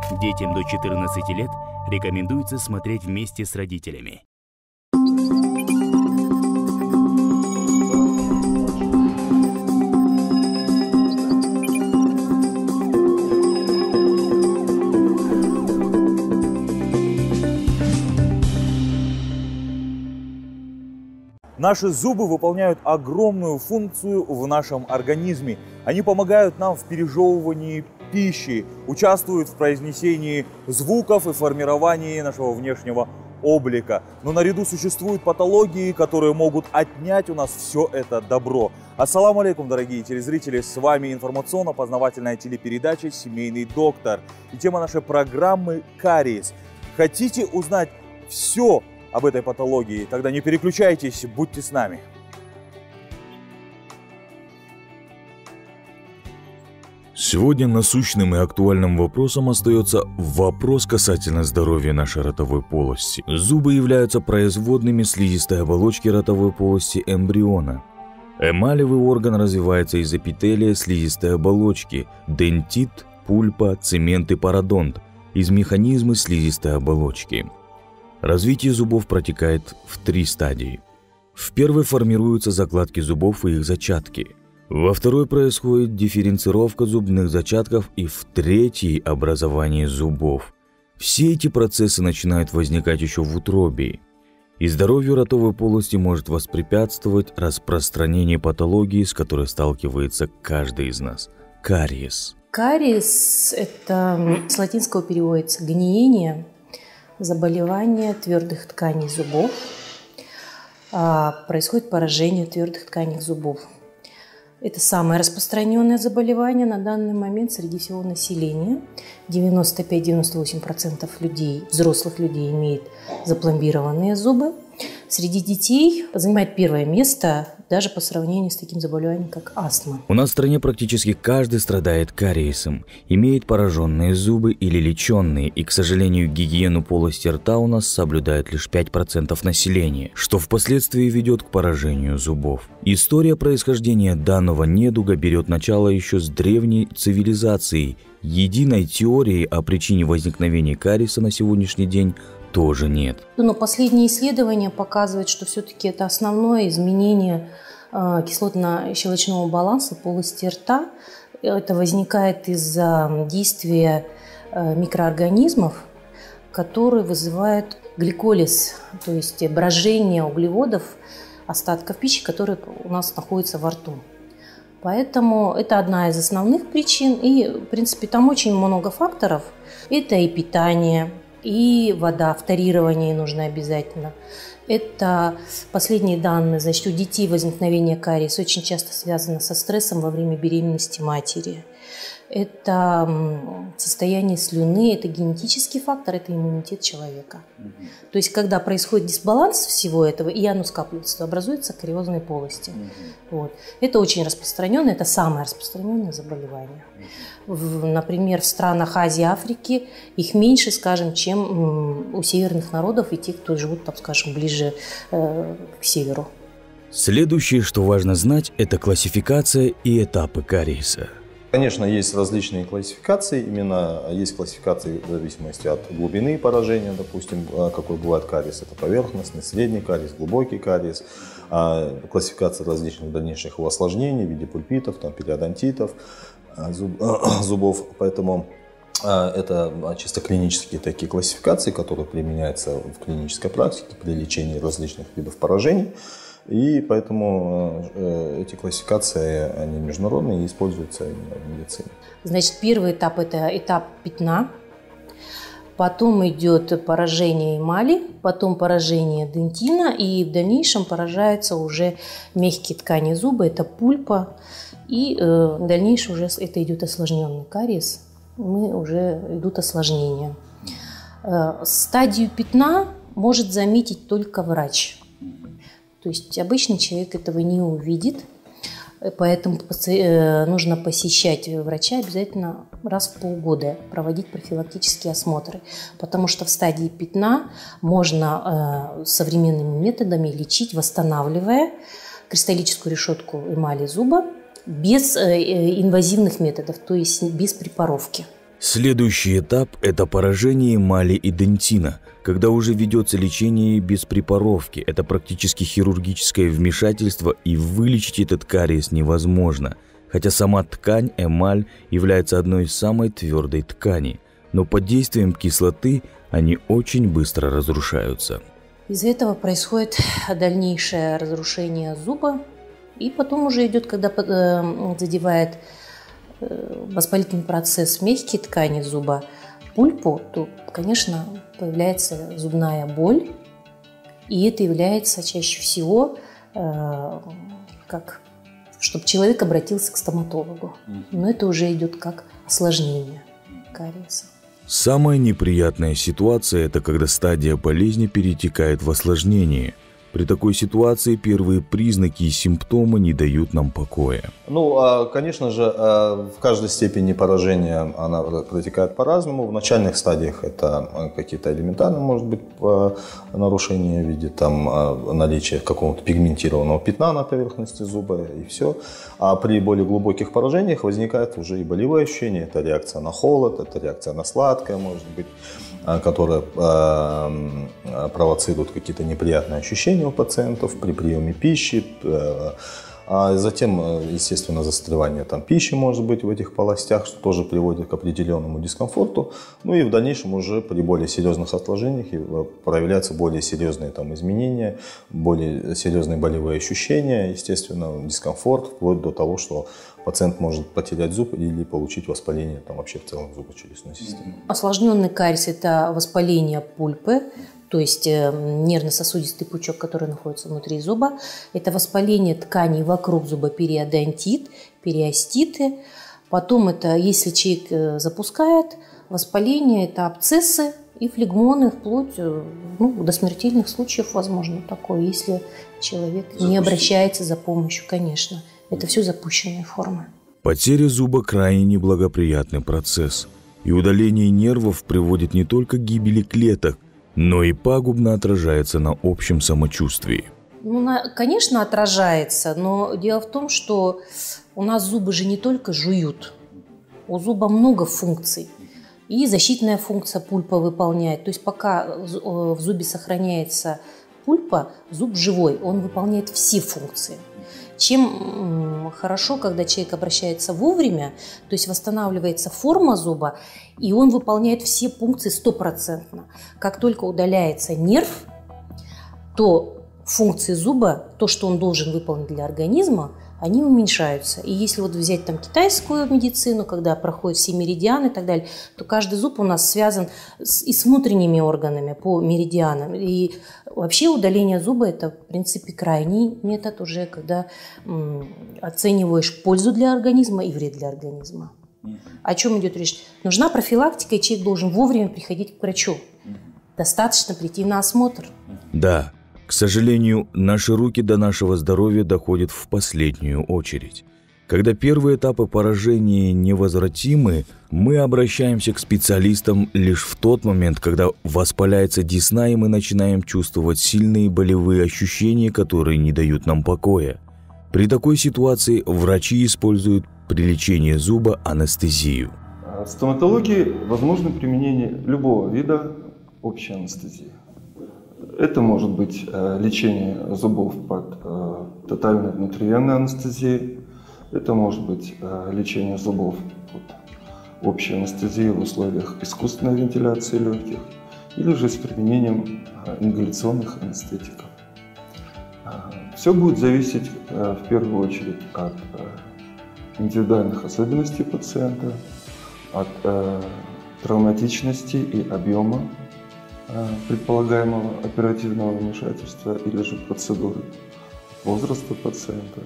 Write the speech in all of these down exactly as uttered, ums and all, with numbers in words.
Детям до четырнадцати лет рекомендуется смотреть вместе с родителями. Наши зубы выполняют огромную функцию в нашем организме. Они помогают нам в пережевывании пищи, участвуют в произнесении звуков и формировании нашего внешнего облика. Но наряду существуют патологии, которые могут отнять у нас все это добро. Ассаламу алейкум, дорогие телезрители! С вами информационно-познавательная телепередача «Семейный доктор». И тема нашей программы – кариес. Хотите узнать все об этой патологии? Тогда не переключайтесь, будьте с нами. Сегодня насущным и актуальным вопросом остается вопрос касательно здоровья нашей ротовой полости. Зубы являются производными слизистой оболочки ротовой полости эмбриона. Эмалевый орган развивается из эпителия слизистой оболочки, дентит, пульпа, цемент и пародонт, из механизма слизистой оболочки. Развитие зубов протекает в три стадии. В первой формируются закладки зубов и их зачатки. Во второй происходит дифференцировка зубных зачатков и в третьей – образование зубов. Все эти процессы начинают возникать еще в утробе. И здоровью ротовой полости может воспрепятствовать распространение патологии, с которой сталкивается каждый из нас – кариес. Кариес – это с латинского переводится гниение, заболевание твердых тканей зубов. Происходит поражение твердых тканей зубов. Это самое распространенное заболевание на данный момент среди всего населения. девяносто пять — девяносто восемь процентов людей, взрослых людей, имеют запломбированные зубы. Среди детей занимает первое место даже по сравнению с таким заболеванием, как астма. У нас в стране практически каждый страдает кариесом, имеет пораженные зубы или леченные, и, к сожалению, гигиену полости рта у нас соблюдает лишь пять процентов населения, что впоследствии ведет к поражению зубов. История происхождения данного недуга берет начало еще с древней цивилизации. Единой теории о причине возникновения кариеса на сегодняшний день тоже нет. Но последние исследования показывают, что все-таки это основное изменение э, кислотно-щелочного баланса полости рта. Это возникает из-за действия э, микроорганизмов, которые вызывают гликолиз, то есть брожение углеводов, остатков пищи, которые у нас находятся во рту. Поэтому это одна из основных причин. И, в принципе, там очень много факторов. Это и питание, и вода, фторирование нужно обязательно. Это последние данные. Значит, у детей возникновение кариеса очень часто связано со стрессом во время беременности матери. Это состояние слюны, это генетический фактор, это иммунитет человека. Угу. То есть, когда происходит дисбаланс всего этого, и оно скапливается, то образуются кариозные полости. Угу. Вот. Это очень распространенное, это самое распространенное заболевание. Угу. В, например, в странах Азии, Африки их меньше, скажем, чем у северных народов и тех, кто живут, там, скажем, ближе э, к северу. Следующее, что важно знать, это классификация и этапы кариеса. Конечно, есть различные классификации, именно есть классификации в зависимости от глубины поражения, допустим, какой бывает кариес, это поверхностный, средний кариес, глубокий кариес, классификация различных дальнейших его осложнений в виде пульпитов, там, периодонтитов, зуб, зубов, поэтому это чисто клинические такие классификации, которые применяются в клинической практике при лечении различных видов поражений. И поэтому э, эти классификации, они международные и используются именно в медицине. Значит, первый этап – это этап пятна, потом идет поражение эмали, потом поражение дентина, и в дальнейшем поражаются уже мягкие ткани зуба, это пульпа, и э, дальнейшее уже это идет осложненный кариес, мы уже идут осложнения. Э, стадию пятна может заметить только врач. То есть обычный человек этого не увидит, поэтому нужно посещать врача обязательно раз в полгода, проводить профилактические осмотры, потому что в стадии пятна можно современными методами лечить, восстанавливая кристаллическую решетку эмали зуба без инвазивных методов, то есть без препаровки. Следующий этап – это поражение эмали и дентина, когда уже ведется лечение без препаровки. Это практически хирургическое вмешательство, и вылечить этот кариес невозможно, хотя сама ткань, эмаль, является одной из самой твердой тканей, но под действием кислоты они очень быстро разрушаются. Из-за этого происходит дальнейшее разрушение зуба, и потом уже идет, когда задевает воспалительный процесс мягкие ткани зуба, пульпу, то, конечно, появляется зубная боль, и это является чаще всего, э, как, чтобы человек обратился к стоматологу. Но это уже идет как осложнение кариеса. Самая неприятная ситуация – это когда стадия болезни перетекает в осложнение. При такой ситуации первые признаки и симптомы не дают нам покоя. Ну, конечно же, в каждой степени поражения она протекает по-разному. В начальных стадиях это какие-то элементарные, может быть, нарушения в виде там, наличия какого-то пигментированного пятна на поверхности зуба и все. А при более глубоких поражениях возникает уже и болевые ощущения. Это реакция на холод, это реакция на сладкое, может быть, которая провоцирует какие-то неприятные ощущения у пациентов при приеме пищи, а затем, естественно, застревание там пищи может быть в этих полостях, что тоже приводит к определенному дискомфорту. Ну и в дальнейшем уже при более серьезных осложнениях проявляются более серьезные там изменения, более серьезные болевые ощущения, естественно, дискомфорт, вплоть до того, что пациент может потерять зуб или получить воспаление там, вообще в целом зубочелюстной системы. Осложненный кариес – это воспаление пульпы, то есть нервно-сосудистый пучок, который находится внутри зуба. Это воспаление тканей вокруг зуба, периодонтит, периоститы. Потом это, если человек запускает воспаление, это абсцессы и флегмоны, вплоть ну, до смертельных случаев возможно такое, если человек Запустить. не обращается за помощью, конечно. Это все запущенные формы. Потеря зуба – крайне неблагоприятный процесс. И удаление нервов приводит не только к гибели клеток, но и пагубно отражается на общем самочувствии. Ну, на, конечно, отражается, но дело в том, что у нас зубы же не только жуют. У зуба много функций. И защитная функция пульпа выполняет. То есть пока в зубе сохраняется пульпа, зуб живой, он выполняет все функции. Чем хорошо, когда человек обращается вовремя, то есть восстанавливается форма зуба, и он выполняет все функции стопроцентно. Как только удаляется нерв, то функции зуба, то, что он должен выполнить для организма, они уменьшаются. И если вот взять там китайскую медицину, когда проходят все меридианы и так далее, то каждый зуб у нас связан с, и с внутренними органами по меридианам. И вообще удаление зуба – это, в принципе, крайний метод уже, когда м, оцениваешь пользу для организма и вред для организма. О чем идет речь? Нужна профилактика, и человек должен вовремя приходить к врачу. Достаточно прийти на осмотр. Да. К сожалению, наши руки до нашего здоровья доходят в последнюю очередь. Когда первые этапы поражения невозвратимы, мы обращаемся к специалистам лишь в тот момент, когда воспаляется десна, и мы начинаем чувствовать сильные болевые ощущения, которые не дают нам покоя. При такой ситуации врачи используют при лечении зуба анестезию. В стоматологии возможно применение любого вида общей анестезии. Это может быть э, лечение зубов под э, тотальной внутривенной анестезией, это может быть э, лечение зубов под общей анестезией в условиях искусственной вентиляции легких, или же с применением э, ингаляционных анестетиков. Э, все будет зависеть э, в первую очередь от э, индивидуальных особенностей пациента, от э, травматичности и объема предполагаемого оперативного вмешательства или же процедуры, возраста пациента,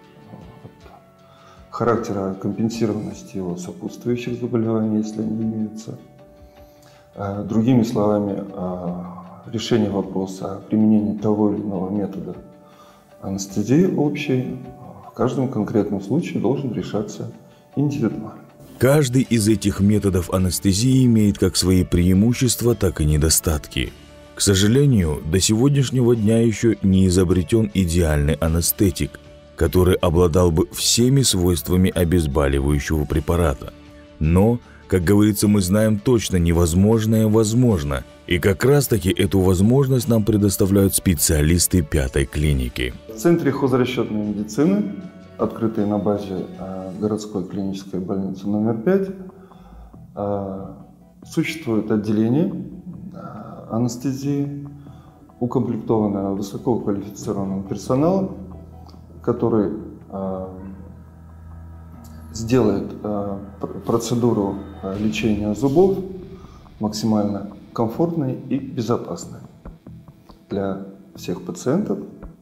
характера компенсированности его сопутствующих заболеваний, если они имеются. Другими словами, решение вопроса о применении того или иного метода анестезии общей в каждом конкретном случае должен решаться индивидуально. Каждый из этих методов анестезии имеет как свои преимущества, так и недостатки. К сожалению, до сегодняшнего дня еще не изобретен идеальный анестетик, который обладал бы всеми свойствами обезболивающего препарата. Но, Как говорится, мы знаем точно, невозможное возможно. И как раз таки эту возможность нам предоставляют специалисты пятой клиники. В Центре хозрасчетной медицины, открытой на базе городской клинической больницы номер пять, существует отделение анестезии, укомплектованное высококвалифицированным персоналом, который сделает процедуру лечения зубов максимально комфортной и безопасной для всех пациентов.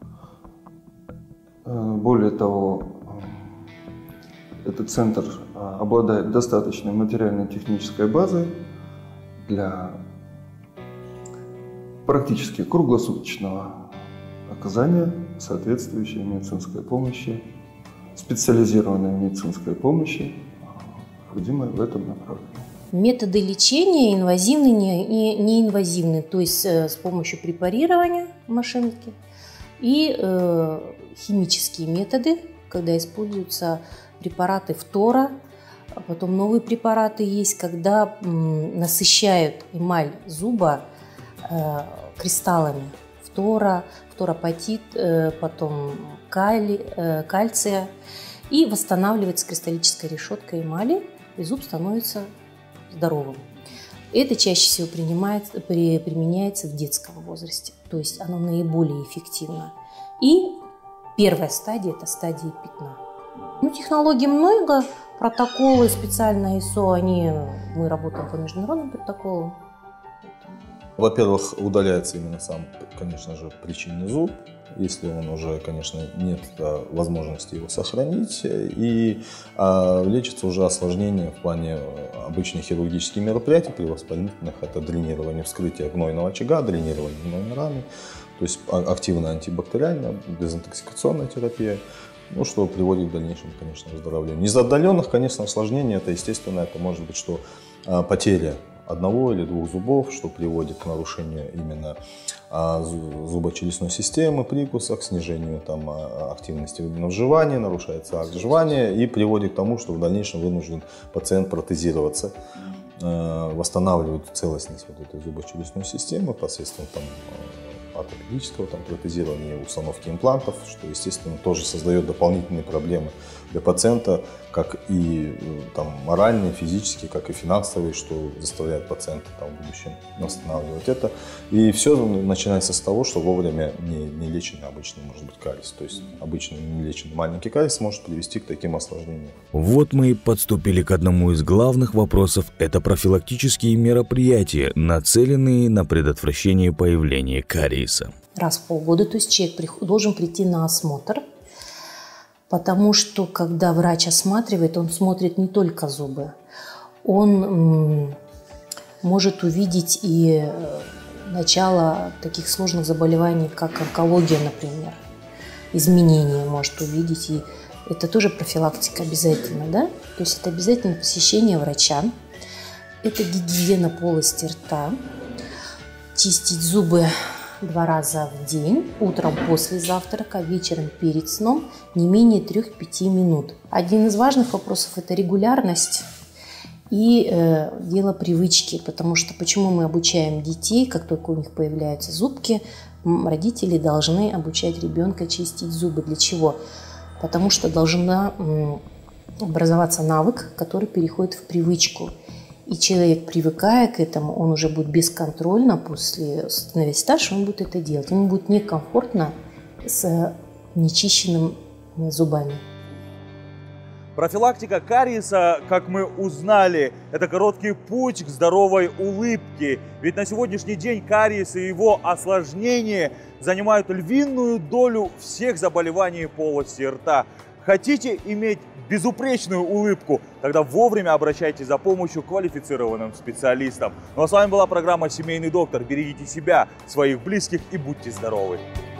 Более того, этот центр обладает достаточной материально-технической базой для практически круглосуточного оказания соответствующей медицинской помощи, специализированной медицинской помощи, необходимой в этом направлении. Методы лечения инвазивные и неинвазивные, то есть с помощью препарирования машинки, и э, химические методы, когда используются препараты фтора, а потом новые препараты есть, когда м, насыщают эмаль зуба э, кристаллами фтора, фторапатит, э, потом кали, э, кальция, и восстанавливается кристаллическая решетка эмали, и зуб становится здоровым. Это чаще всего принимается, при, применяется в детском возрасте, то есть оно наиболее эффективно. И первая стадия – это стадия пятна. Ну, технологий много, протоколы специально ай эс о, они, мы работаем по международным протоколам. Во-первых, удаляется именно сам, конечно же, причинный зуб, если он уже, конечно, нет да, возможности его сохранить, и а, лечится уже осложнение в плане обычных хирургических мероприятий при воспалительных, это дренирование, вскрытие гнойного очага, дренирование гнойной раны, то есть активная антибактериальная, дезинтоксикационная терапия, ну, что приводит к дальнейшему, конечно, выздоровлению. Из отдаленных, конечно, осложнений, это, естественно, это может быть, что а, потеря одного или двух зубов, что приводит к нарушению именно а, зубочелюстной системы, прикуса, к снижению там, активности именно в жевании, нарушается акт жевания и приводит к тому, что в дальнейшем вынужден пациент протезироваться, э, восстанавливать целостность вот этой зубочелюстной системы посредством там, ортопедического там, протезирования, установки имплантов, что, естественно, тоже создает дополнительные проблемы для пациента, как и там, моральные, физические, как и финансовые, что заставляет пациента там, в будущем восстанавливать это. И все начинается с того, что вовремя не, не леченный обычный может быть кариес. То есть обычный не леченный маленький кариес может привести к таким осложнениям. Вот мы и подступили к одному из главных вопросов. Это профилактические мероприятия, нацеленные на предотвращение появления кариеса. Раз в полгода, то есть человек должен прийти на осмотр, потому что когда врач осматривает, он смотрит не только зубы, он может увидеть и начало таких сложных заболеваний, как онкология, например, изменения может увидеть, и это тоже профилактика обязательно, да? То есть это обязательно посещение врача, это гигиена полости рта, чистить зубы два раза в день, утром после завтрака, вечером перед сном, не менее трёх-пяти минут. Один из важных вопросов – это регулярность и э, дело привычки, потому что почему мы обучаем детей, как только у них появляются зубки, родители должны обучать ребенка чистить зубы. Для чего? Потому что должна м, образоваться навык, который переходит в привычку. И человек, привыкая к этому, он уже будет бесконтрольно, после становясь старше, он будет это делать. Ему будет некомфортно с нечищенными зубами. Профилактика кариеса, как мы узнали, это короткий путь к здоровой улыбке. Ведь на сегодняшний день кариес и его осложнения занимают львиную долю всех заболеваний полости рта. Хотите иметь безупречную улыбку? Тогда вовремя обращайтесь за помощью к квалифицированным специалистам. Ну а с вами была программа «Семейный доктор». Берегите себя, своих близких и будьте здоровы!